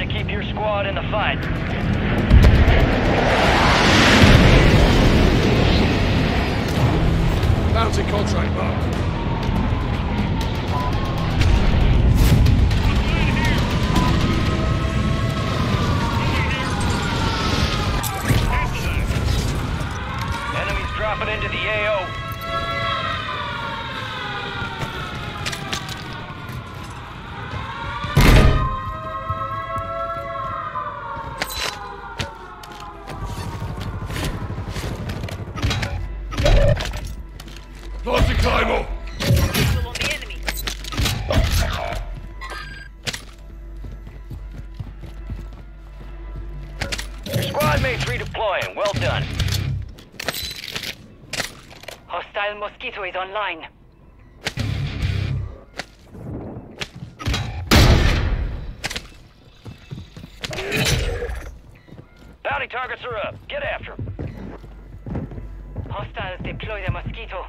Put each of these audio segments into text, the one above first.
to keep your squad in the fight. Bounty contract marked. Enemies dropping into the AO. Bounty climber! Visual on the enemy. Your squad mates redeploying. Well done. Hostile Mosquito is online. Bounty targets are up. Get after them. Hostiles deploy the Mosquito.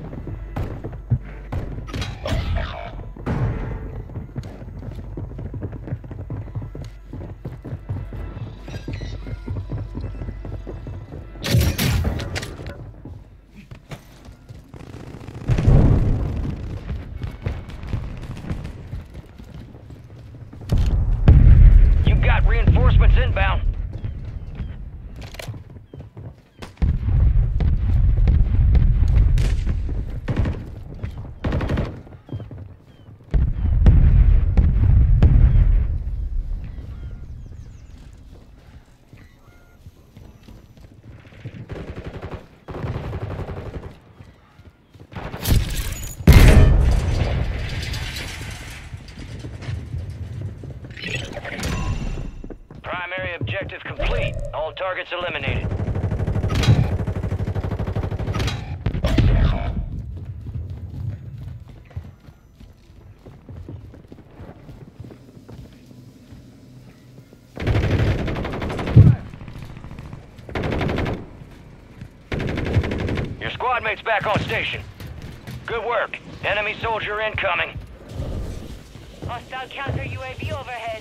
You got reinforcements inbound. Primary objective complete. All targets eliminated. Your squad mate's back on station. Good work. Enemy soldier incoming. Hostile counter UAV overhead.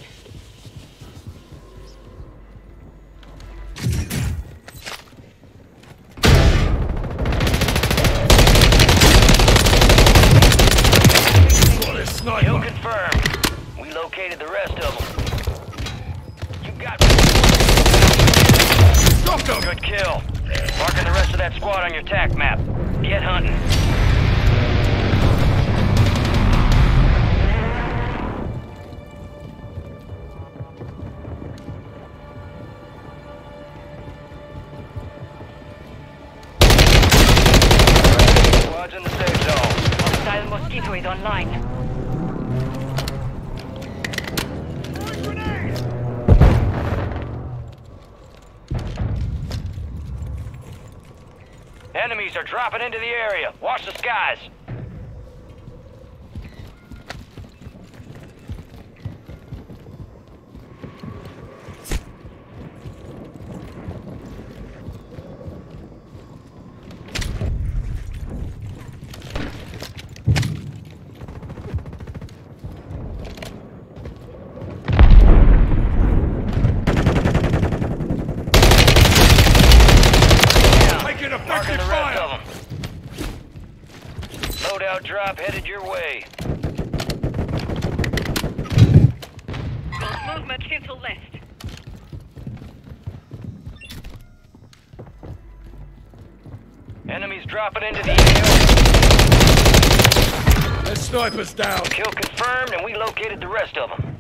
What is Kill sniper? confirmed. We located the rest of them. You got Drop them! good kill. Marking the rest of that squad on your TAC map. Get hunting. Squad's in the safe zone. Hostile Mosquito is online. Enemies are dropping into the area. Watch the skies. Taking Marking effective the rest fire! of them. Loadout drop headed your way. Got movement central left. Enemies dropping into the AO. Their sniper's down. Kill confirmed, and we located the rest of them.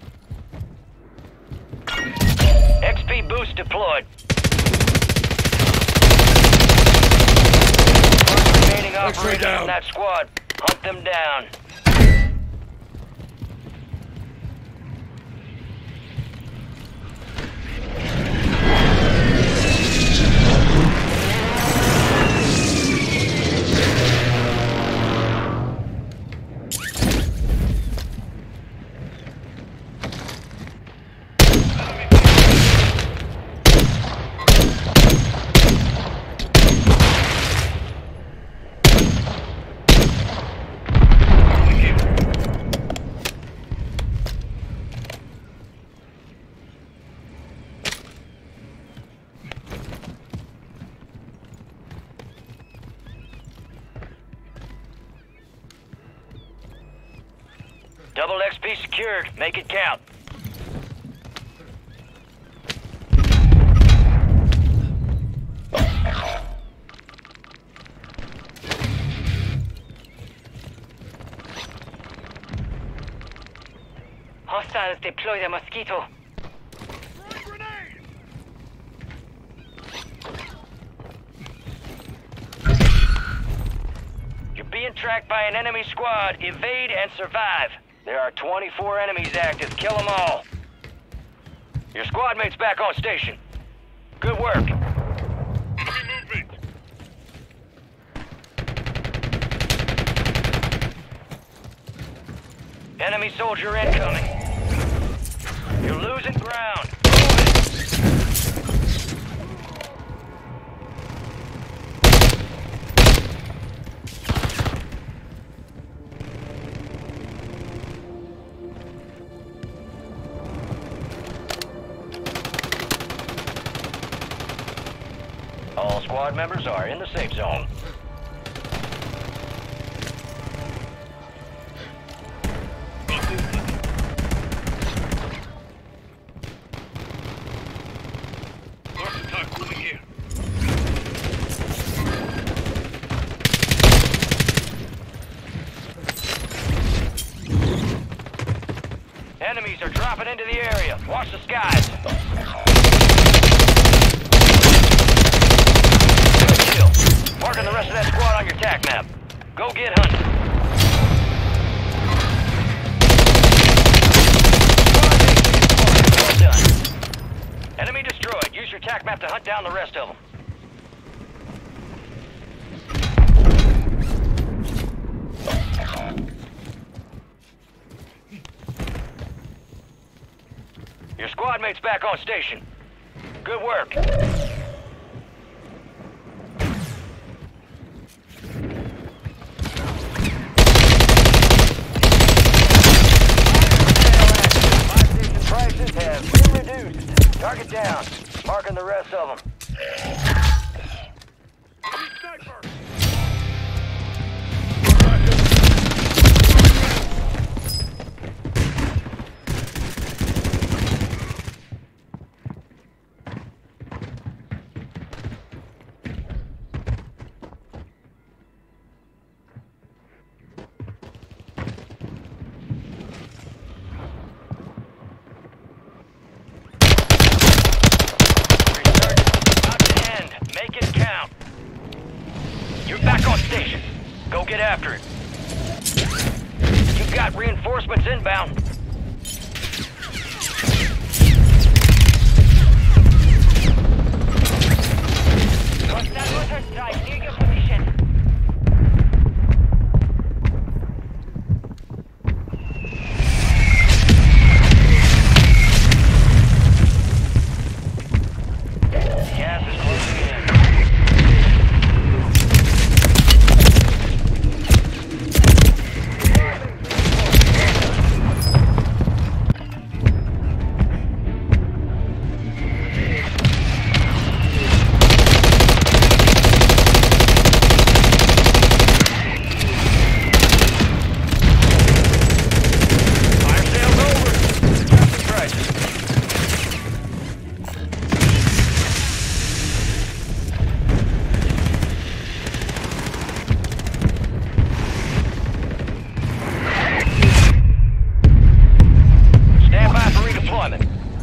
XP boost deployed. Remaining X-ray operators down. from that squad. Hunt them down. Double XP secured. Make it count. Hostiles deploy the Mosquito. You're being tracked by an enemy squad. Evade and survive. There are 24 enemies active. Kill them all. Your squad mate's back on station. Good work. Enemy soldier incoming. You're losing ground. All squad members are in the safe zone. Enemies are dropping into the area. Watch the skies. Good kill. Marking the rest of that squad on your TAC map. Go get hunting. Well done. Enemy destroyed. Use your TAC map to hunt down the rest of them. Your squad mate's back on station. Good work. Prices have been reduced. Target down. Marking the rest of them. Make it count. You're back on station. Go get after it. You've got reinforcements inbound. Hostile mortar strike near your position. Gas is closing in. Fire sale's over. Adjusting prices. Stand by for redeployment.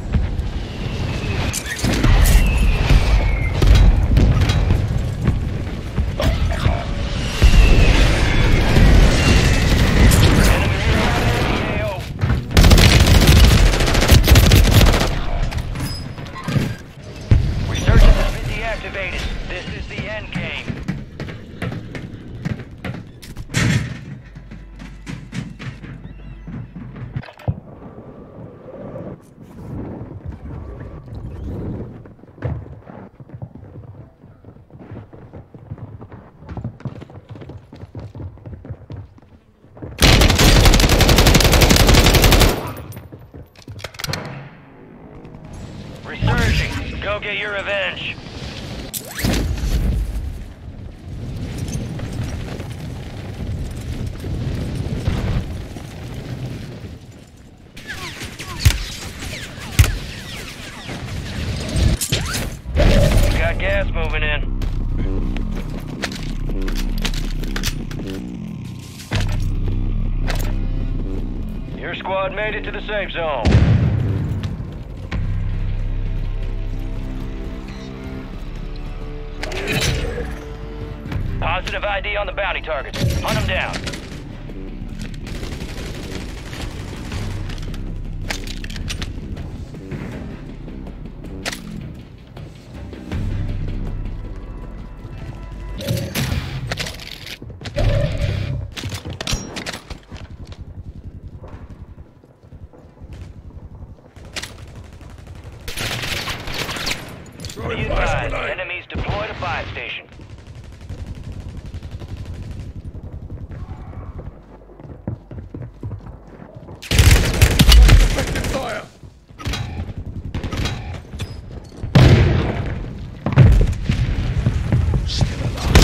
Resurgence has been deactivated. This is the end game. Resurging. Go get your revenge. moving in. Your squad made it to the safe zone. Positive ID on the bounty targets. Hunt them down. Be advised, enemies deployed a fire station. Effective fire! Still alive.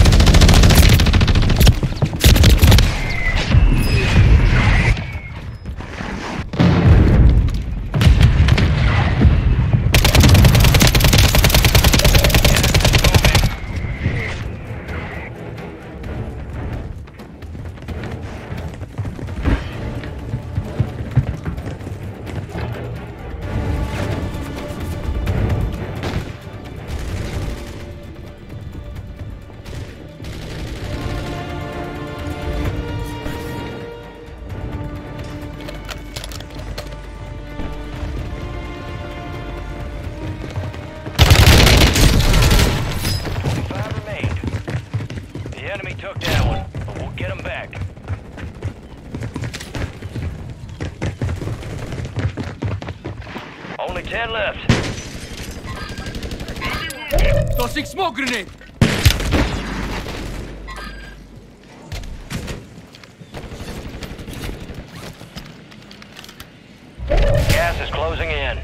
The enemy took that one, but we'll get them back. Only 10 left. Tossing smoke grenade! Gas is closing in.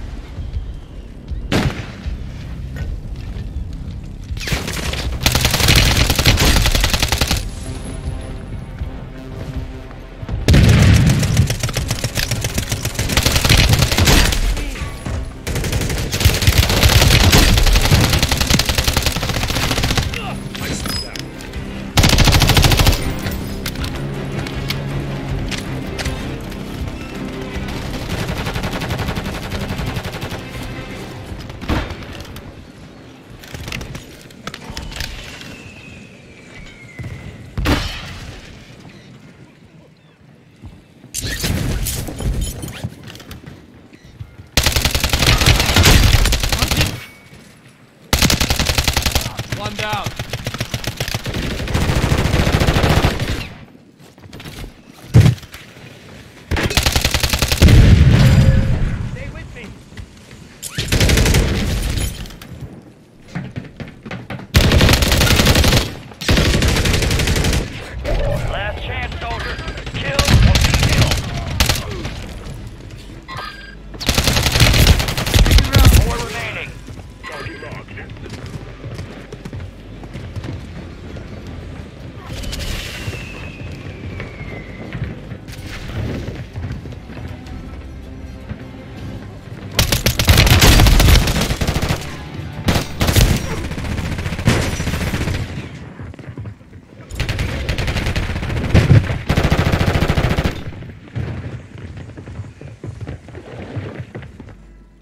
One down. Stay with me. Last chance, soldier. Kill or be killed. Four remaining. Target locked.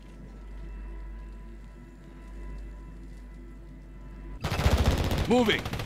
Moving.